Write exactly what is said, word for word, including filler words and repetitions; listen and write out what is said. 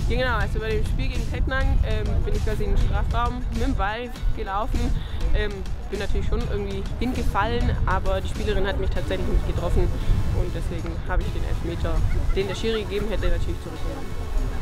Ja, genau, also bei dem Spiel gegen Tettnang ähm, bin ich quasi in den Strafraum mit dem Ball gelaufen. Ähm, bin natürlich schon irgendwie hingefallen, aber die Spielerin hat mich tatsächlich nicht getroffen und deswegen habe ich den Elfmeter, den der Schiri gegeben hätte, natürlich zurückgenommen.